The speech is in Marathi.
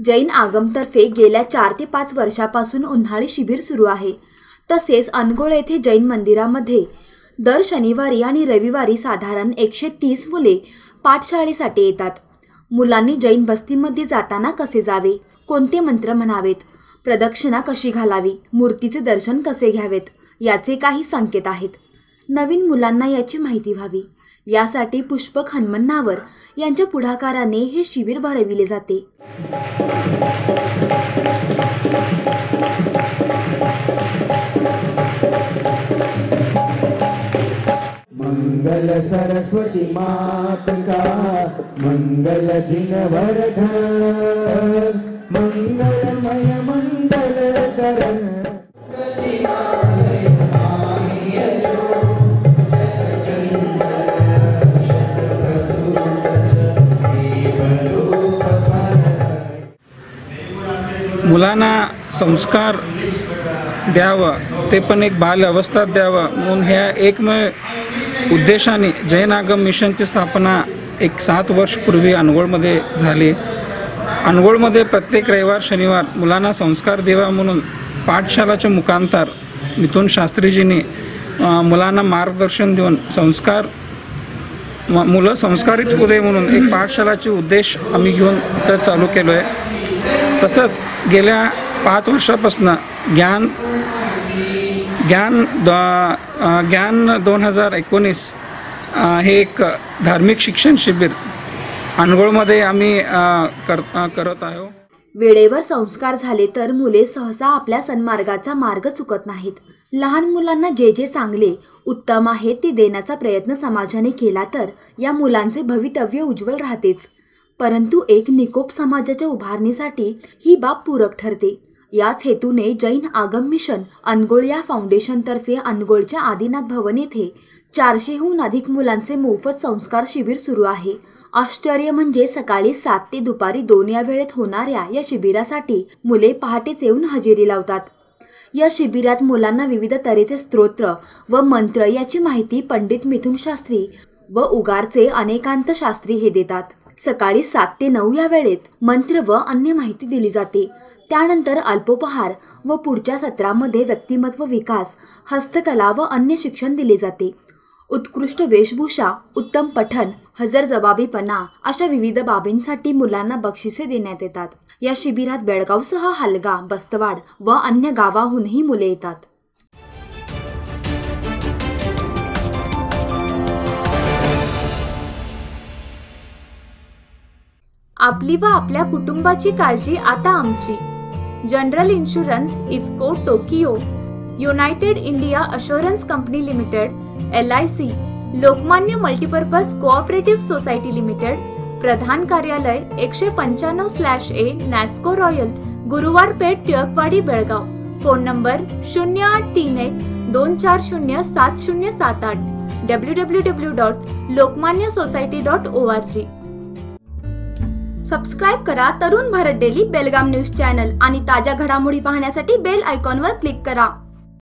जैन आगमतर्फे गेल्या 4 ते 5 वर्षापासून उन्हाळी शिबिर सुरू आहे। तसेच अनगोळ येथे जैन मंदिरामध्ये दर शनिवारी आणि रविवारी साधारण 130 मुले पाठशाळेसाठी येतात। मुलांनी जैन बस्तीमध्ये जाताना कसे जावे, कोणते मंत्र म्हणावेत, प्रदक्षिणा कशी घालावी, मूर्तीचे दर्शन कसे घ्यावेत याचे काही संकेत आहेत। नवीन मुलांना याची माहिती व्हावी यासाठी पुष्पक हनुमन्नावर यांच्या पुढाकाराने हे शिबिर भरविले जाते। मंगल सरस्वती मात का मंगल दिनभर घर, मंगलमय मंगल करण। मुलांना संस्कार द्यावं, ते पण एक बाल अवस्थात द्यावं म्हणून ह्या एकमेव उद्देशाने जैन आगम मिशनची स्थापना एक 7 वर्ष पूर्वी अनगोळमध्ये झाली। अनगोळमध्ये प्रत्येक रविवार शनिवार मुलांना संस्कार द्यावा म्हणून पाठशालाच्या मुखांतर मिथुन शास्त्रीजींनी मुलांना मार्गदर्शन देऊन मुलं संस्कारित होऊ दे म्हणून एक पाठशालाचे उद्देश आम्ही घेऊन इथं चालू केलो आहे। तसंच गेल्या 5 वर्षापासून ज्ञान 2019 हे एक धार्मिक शिक्षण शिबिर अनगोळमध्ये आम्ही करत आहोत। वेळेवर संस्कार झाले तर मुले सहसा आपल्या सन्मार्गाचा मार्ग चुकत नाहीत। लहान मुलांना जे जे चांगले उत्तम आहे ते देण्याचा प्रयत्न समाजाने केला तर या मुलांचे भवितव्य उज्ज्वल राहतेच, परंतु एक निकोप समाजाच्या उभारणीसाठी ही बाब पूरक ठरते। याच हेतूने जैन आगम मिशन अनगोळ या फाउंडेशनतर्फे अनगोळच्या आदिनाथ भवन येथे 400हून अधिक मुलांचे मोफत संस्कार शिबिर सुरू आहे। आश्चर्य म्हणजे सकाळी 7 ते दुपारी 2 या वेळेत होणाऱ्या या शिबिरासाठी मुले पहाटेच येऊन हजेरी लावतात। या शिबिरात मुलांना विविध तऱ्हेचे स्तोत्र व मंत्र याची माहिती पंडित मिथुन शास्त्री व उगारचे अनेकांत शास्त्री हे देतात। सकाळी 7 ते 9 या वेळेत मंत्र व अन्य माहिती दिली जाते। त्यानंतर अल्पोपहार व पुढच्या सत्रामध्ये व्यक्तिमत्व विकास, हस्तकला व अन्य शिक्षण दिले जाते। उत्कृष्ट वेशभूषा, उत्तम पठण, हजरजबाबीपणा अशा विविध बाबींसाठी मुलांना बक्षिसे देण्यात येतात। या शिबिरात बेळगावसह हलगा, बस्तवाड व अन्य गावाहूनही मुले येतात। आपली व आपल्या कुटुंबाची काळजी आता आमची। General insurance, IFFCO Tokio, United India assurance company limited, LIC, Lokmanya multipurpose cooperative society limited, प्रधान कार्यालय 195/A Nasco royal, Guruwar Peth, Tilakwadi, Belgaum. Phone number 0831 240 7078, www.lokmanyasociety.org। Subscribe करा Tarun Bharat daily Belgaum news channel आणि ताज्या घडामोडी पाहण्यासाठी बेल आयकॉनवर क्लिक करा।